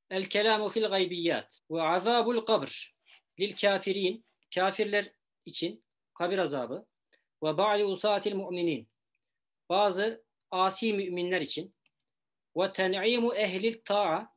El kelamu fil gaybiyat ve azabul kabr lil kafirin, kafirler için kabir azabı, ve ba'di usatil mu'minin, bazı asi müminler için, ve ten'imu ehlil ta'a,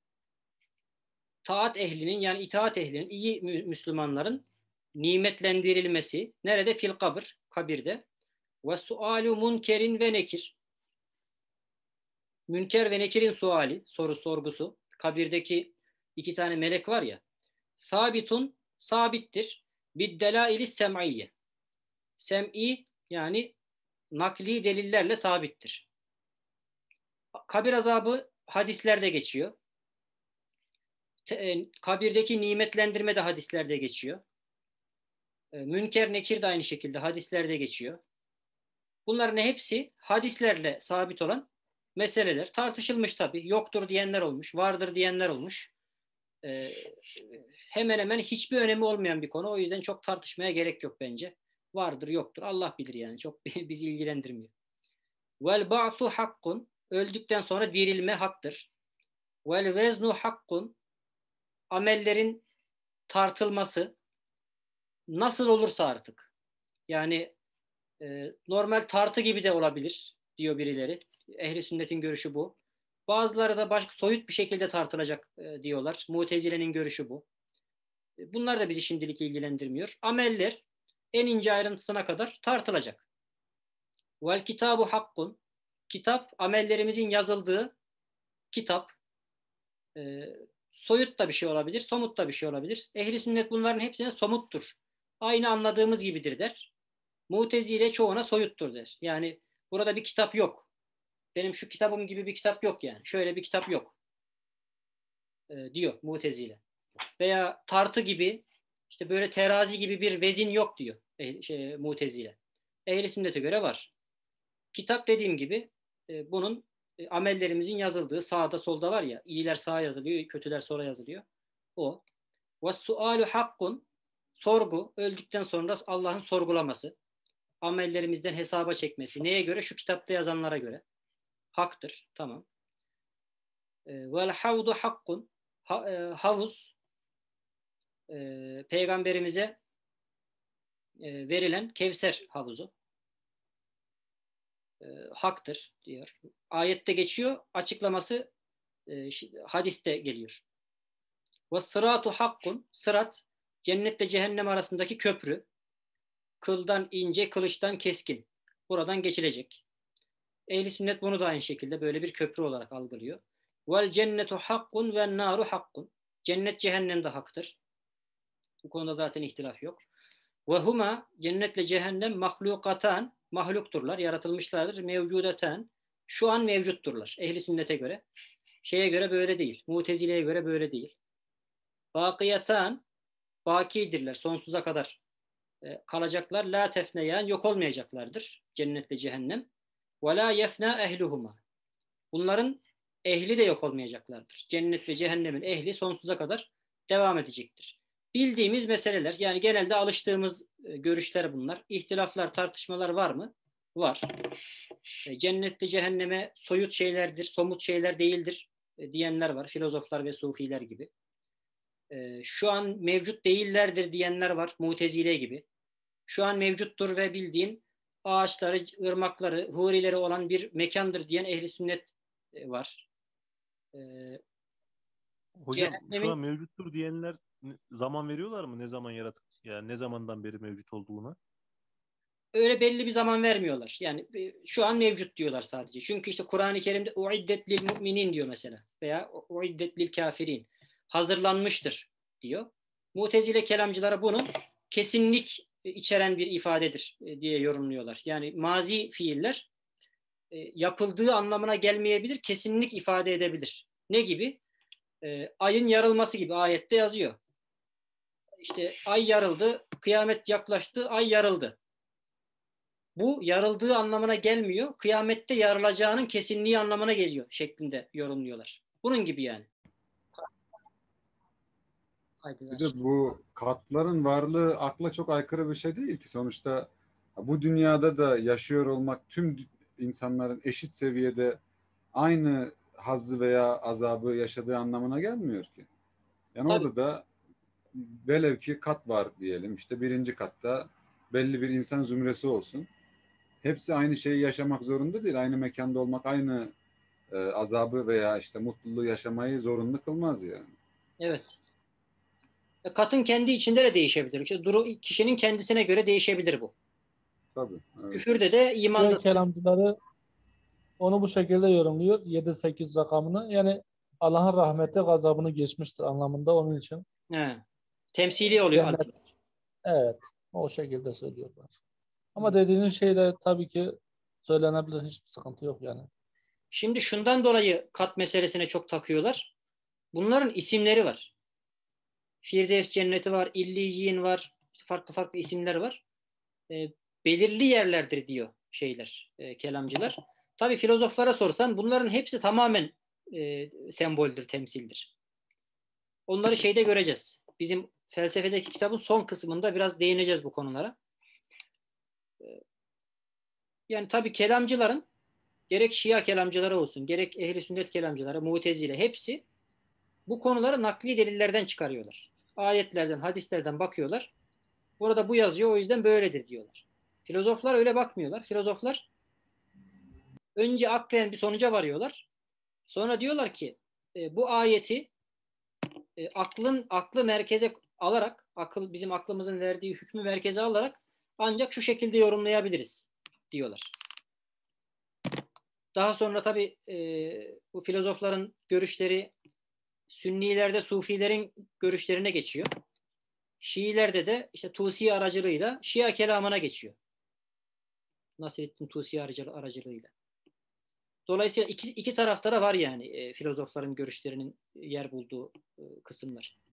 taat ehlinin yani itaat ehlinin, iyi Müslümanların nimetlendirilmesi nerede? Fil kabr, kabirde. Ve sualu munkerin ve nekir, Münker ve Nekir'in suali, sorgusu, kabirdeki iki tane melek var ya, sabitun, sabittir, biddelaili sem'iyye, sem'i yani nakli delillerle sabittir. Kabir azabı hadislerde geçiyor. Kabirdeki nimetlendirme de hadislerde geçiyor. Münker Nekir de aynı şekilde hadislerde geçiyor. Bunların hepsi hadislerle sabit olan meseleler. Tartışılmış tabii. Yoktur diyenler olmuş, vardır diyenler olmuş. Hemen hemen hiçbir önemi olmayan bir konu. O yüzden çok tartışmaya gerek yok bence. Vardır, yoktur. Allah bilir yani. Çok bizi ilgilendirmiyor. Vel ba'su hakkun. Öldükten sonra dirilme haktır. Vel veznu hakkun. Amellerin tartılması nasıl olursa artık. Yani normal tartı gibi de olabilir diyor birileri. Ehli sünnetin görüşü bu. Bazıları da başka soyut bir şekilde tartılacak diyorlar. Mutezile'nin görüşü bu. Bunlar da bizi şimdilik ilgilendirmiyor. Ameller en ince ayrıntısına kadar tartılacak. Vel kitabu hakkun. Kitap, amellerimizin yazıldığı kitap. Soyut da bir şey olabilir, somut da bir şey olabilir. Ehli sünnet bunların hepsine somuttur, aynı anladığımız gibidir der. Mutezile çoğuna soyuttur der. Yani burada bir kitap yok. Benim şu kitabım gibi bir kitap yok yani. Şöyle bir kitap yok diyor Mutezile. Veya tartı gibi, işte böyle terazi gibi bir vezin yok diyor Mutezile. Ehli sünnete göre var. Kitap dediğim gibi bunun amellerimizin yazıldığı, sağda solda var ya, iyiler sağa yazılıyor, kötüler sola yazılıyor. O. Ve sualu hakkun, sorgu, öldükten sonra Allah'ın sorgulaması, amellerimizden hesaba çekmesi. Neye göre? Şu kitapta yazanlara göre. Haktır. Tamam. Vel havdu hakkun, havuz, peygamberimize verilen Kevser havuzu haktır diyor. Ayette geçiyor, açıklaması hadiste geliyor. Ve sıratu hakkun, sırat cennetle cehennem arasındaki köprü, kıldan ince, kılıçtan keskin. Buradan geçilecek. Ehli sünnet bunu da aynı şekilde böyle bir köprü olarak algılıyor. Vel cennetu hakkun ve naru hakkun. Cennet cehennem de haktır. Bu konuda zaten ihtilaf yok. Ve huma, cennetle cehennem, mahlukatan, mahlukturlar, yaratılmışlardır. Mevcudaten, şu an mevcutturlar. Ehli sünnete göre. Şeye göre böyle değil. Mutezile'ye göre böyle değil. Bakiyatan, bakidirler. Sonsuza kadar kalacaklar. La tefneyen, yok olmayacaklardır. Cennetle cehennem. Ve la yefna ehluhuma. Bunların ehli de yok olmayacaklardır. Cennet ve cehennemin ehli sonsuza kadar devam edecektir. Bildiğimiz meseleler, yani genelde alıştığımız görüşler bunlar. İhtilaflar, tartışmalar var mı? Var. Cennette cehenneme soyut şeylerdir, somut şeyler değildir diyenler var. Filozoflar ve sufiler gibi. Şu an mevcut değillerdir diyenler var. Mutezile gibi. Şu an mevcuttur ve bildiğin ağaçları, ırmakları, hurileri olan bir mekandır diyen ehli sünnet var. Hocam şu an Cehennemin mevcuttur diyenler zaman veriyorlar mı? Ne zaman yaratık, yani ne zamandan beri mevcut olduğuna? öyle belli bir zaman vermiyorlar. Yani şu an mevcut diyorlar sadece. Çünkü işte Kur'an-ı Kerim'de uiddet lil müminin diyor mesela. Veya uiddet lil kafirin. Hazırlanmıştır diyor. Mutezile kelamcılara bunu kesinlik içeren bir ifadedir diye yorumluyorlar. Yani mazi fiiller yapıldığı anlamına gelmeyebilir, kesinlik ifade edebilir. Ne gibi? Ayın yarılması gibi ayette yazıyor. İşte ay yarıldı, kıyamet yaklaştı, ay yarıldı. Bu yarıldığı anlamına gelmiyor, kıyamette yarılacağının kesinliği anlamına geliyor şeklinde yorumluyorlar. Bunun gibi yani. Bir de bu katların varlığı akla çok aykırı bir şey değil ki. Sonuçta bu dünyada da yaşıyor olmak, tüm insanların eşit seviyede aynı hazzı veya azabı yaşadığı anlamına gelmiyor ki. Yani Tabii. orada da velev ki kat var diyelim. İşte birinci katta belli bir insan zümresi olsun. Hepsi aynı şeyi yaşamak zorunda değil. Aynı mekanda olmak aynı azabı veya işte mutluluğu yaşamayı zorunlu kılmaz yani. Evet. Katın kendi içinde de değişebilir. İşte kişinin kendisine göre değişebilir bu. Tabii. Evet. Küfürde de imanda Şia da. kelamcıları onu bu şekilde yorumluyor. 7-8 rakamını. Yani Allah'ın rahmeti gazabını geçmiştir anlamında onun için. He. Temsili oluyor. Cennet. Evet. O şekilde söylüyorlar. Ama Hı. dediğiniz şeyler tabii ki söylenebilir. Hiçbir sıkıntı yok yani. Şimdi şundan dolayı kat meselesine çok takıyorlar. Bunların isimleri var. Firdevs cenneti var, İlliyin var, farklı farklı isimler var. Belirli yerlerdir diyor kelamcılar. Tabii filozoflara sorsan bunların hepsi tamamen semboldür, temsildir. Onları şeyde göreceğiz. Bizim felsefedeki kitabın son kısmında biraz değineceğiz bu konulara. Yani tabii kelamcıların gerek Şia kelamcıları olsun, gerek ehli sünnet kelamcıları, Mu'tezile hepsi bu konuları nakli delillerden çıkarıyorlar. Ayetlerden, hadislerden bakıyorlar. Burada bu yazıyor o yüzden böyledir diyorlar. Filozoflar öyle bakmıyorlar. Filozoflar önce aklen bir sonuca varıyorlar. Sonra diyorlar ki bu ayeti aklı merkeze alarak, bizim aklımızın verdiği hükmü merkeze alarak ancak şu şekilde yorumlayabiliriz diyorlar. Daha sonra tabii bu filozofların görüşleri Sünnilerde Sufilerin görüşlerine geçiyor. Şiilerde de işte Tusi aracılığıyla Şia kelamına geçiyor. Nasrettin Tusi aracılığıyla. Dolayısıyla iki tarafta da var yani filozofların görüşlerinin yer bulduğu kısımlar.